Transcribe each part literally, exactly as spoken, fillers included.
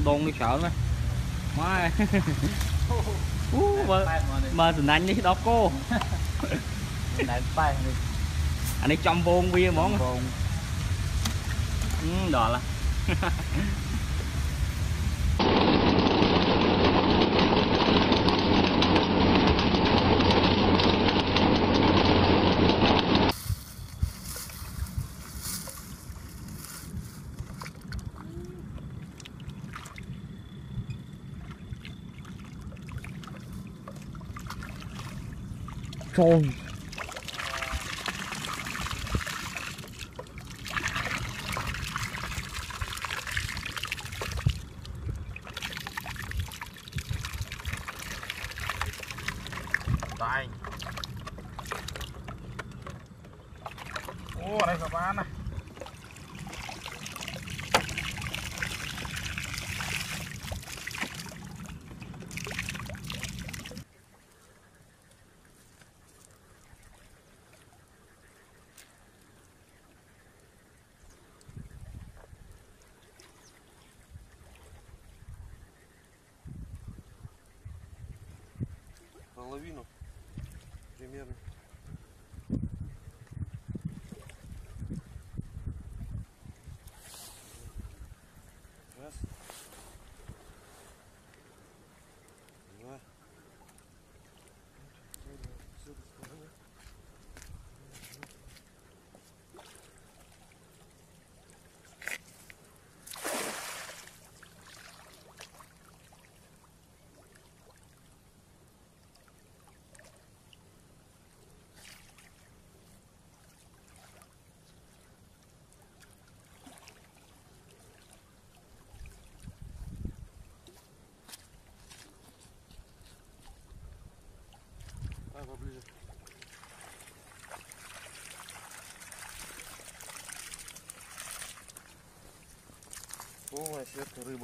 đôn đi sợ nữa má mà từ anh đi đó cô anh ấy trong vô bia món ừ, đó là Trời. Đây. Ô, đây các bạn này. Половину примерно. Раз. Два. С этой стороны. Поближе. Полная сетка рыбы.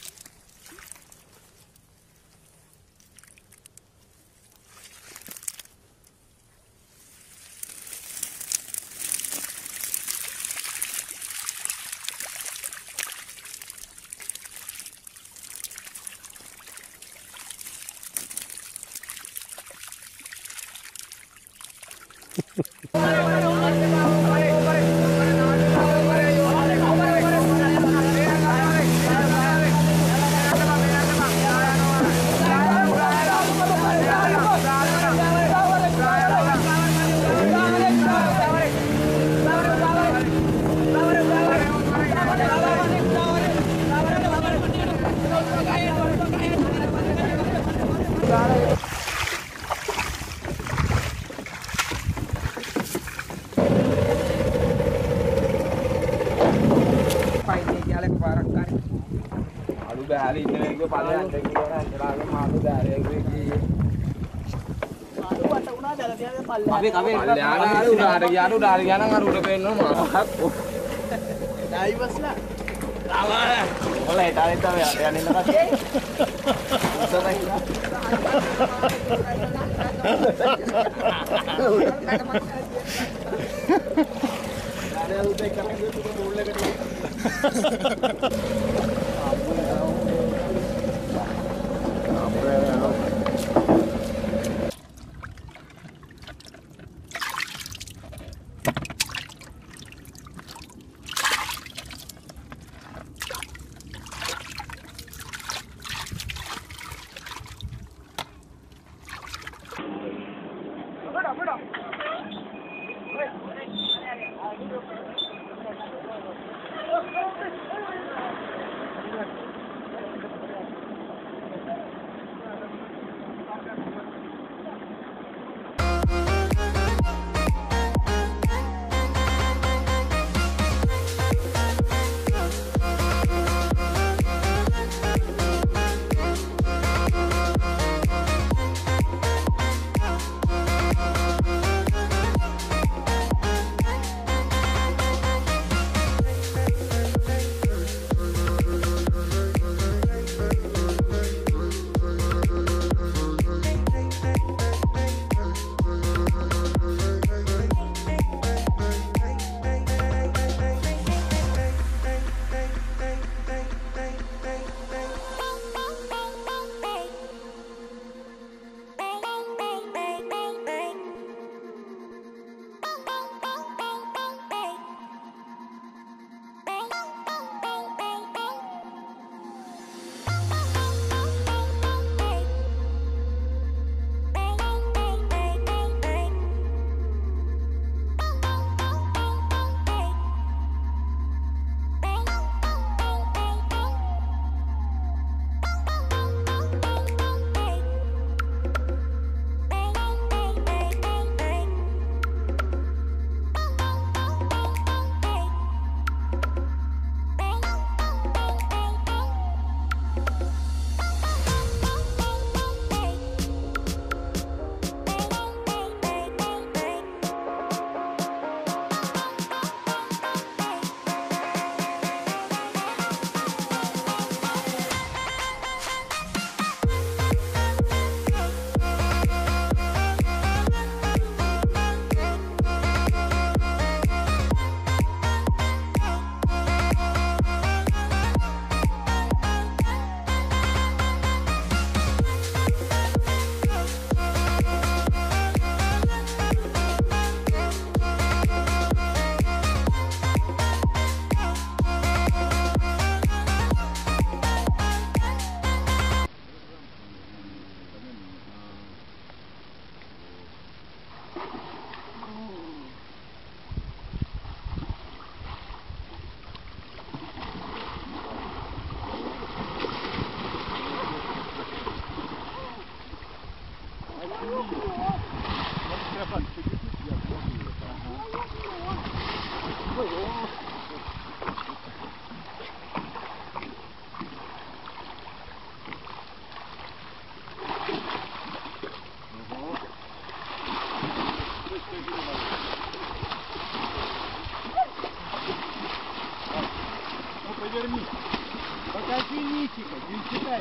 Dari ini ke paling ada kita kan jalan malu dari ini. Tapi tapi ada udah ada ya udah ada yang ngaruh udah penuh mah. Dari bos lah. Lama. Boleh dari itu ya yang ini kan. Bisa lagi. Ada udah kan itu tuh mulai kan. Ну, поверни. Покажи нитика, не читай.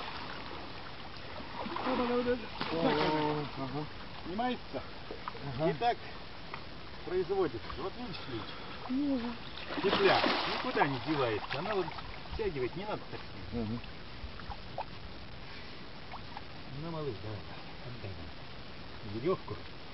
Снимается? И так производится. Вот видишь ключ? Петля никуда не девается. Она вот стягивает, не надо так сильно. Ну, малыш, давай, отдай нам веревку.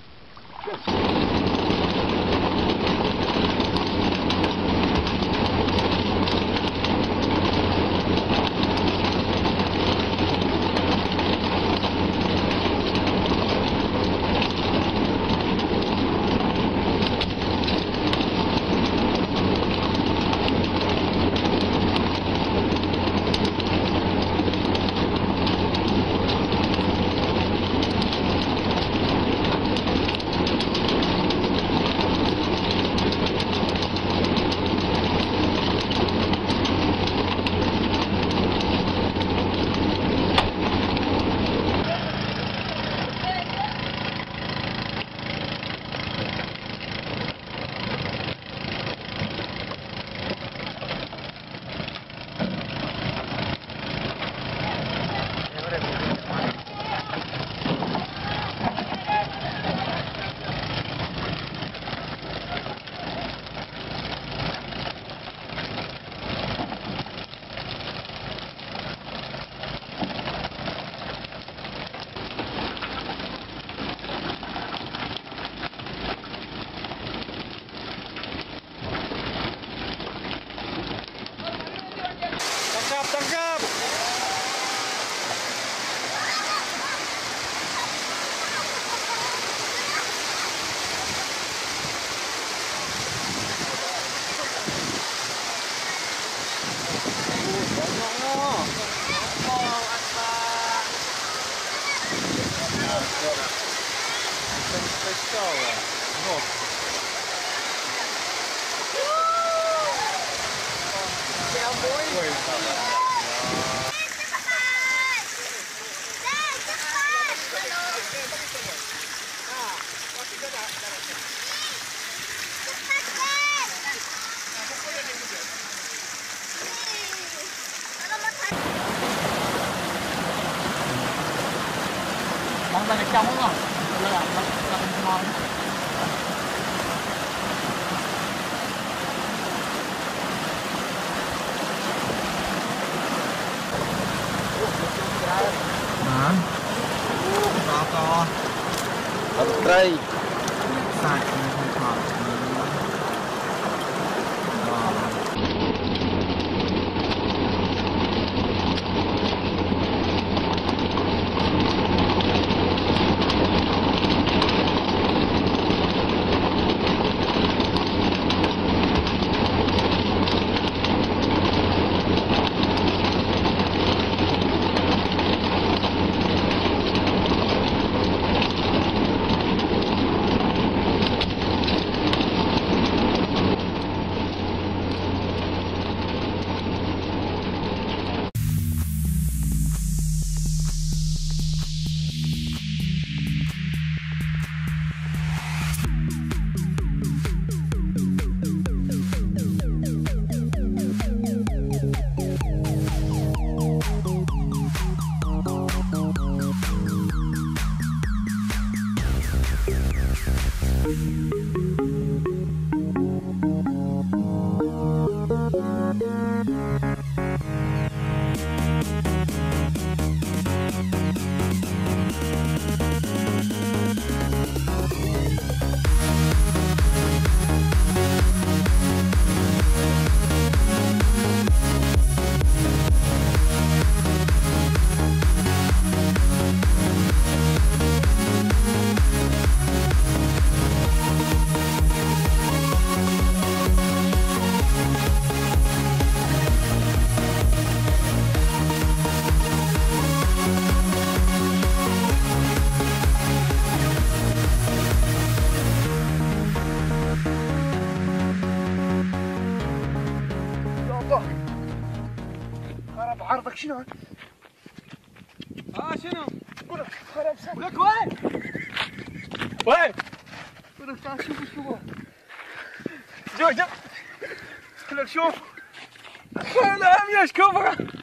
Тангап, тангап! Bắn ra trong đúng không? Là là là ngon. Hả? To to. Ấm cây. Sạch không thọt. لك شنو؟ اه شنو؟ قول لك خرب سنة. قول لك وين؟ وين؟ قول لك تعال شوف شوف جو جو. قول لك شوف. خلهم يشكفك.